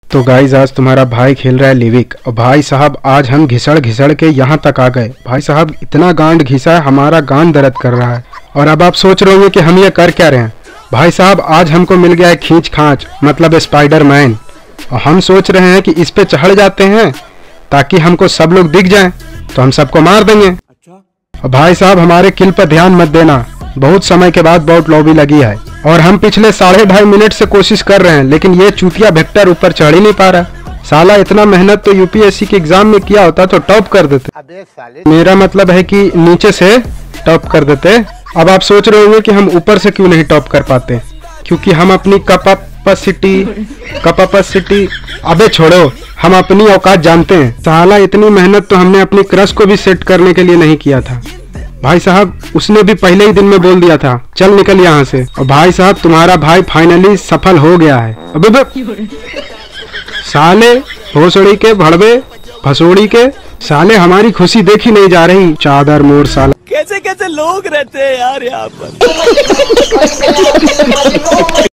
तो गाइज आज तुम्हारा भाई खेल रहा है लिविक और भाई साहब आज हम घिसड़ घिसड़ के यहाँ तक आ गए। भाई साहब इतना गांड घिसा है, हमारा गांड दर्द कर रहा है। और अब आप सोच रहे होंगे कि हम ये कर क्या रहे हैं। भाई साहब आज हमको मिल गया है खींच खांच मतलब स्पाइडरमैन, और हम सोच रहे हैं कि इस पे चढ़ जाते हैं ताकि हमको सब लोग दिख जाएं तो हम सबको मार देंगे। और भाई साहब हमारे किल पर ध्यान मत देना, बहुत समय के बाद बहुत लॉबी लगी है और हम पिछले 2.5 मिनट से कोशिश कर रहे हैं, लेकिन ये चूतिया वेक्टर ऊपर चढ़ ही नहीं पा रहा। साला इतना मेहनत तो यूपीएससी के एग्जाम में किया होता तो टॉप कर देते। अबे साले, मेरा मतलब है कि नीचे से टॉप कर देते। अब आप सोच रहे होंगे कि हम ऊपर से क्यों नहीं टॉप कर पाते, क्योंकि हम अपनी कैपेसिटी अबे छोड़ो, हम अपनी औकात जानते हैं। साला इतनी मेहनत तो हमने अपनी क्रश को भी सेट करने के लिए नहीं किया था। भाई साहब उसने भी पहले ही दिन में बोल दिया था चल निकल यहाँ से। और भाई साहब तुम्हारा भाई फाइनली सफल हो गया है। अबे साले भोसड़ी के भड़वे भसोड़ी के साले, हमारी खुशी देखी नहीं जा रही। चादर मोड़ साला, कैसे कैसे लोग रहते हैं यार यहाँ पर।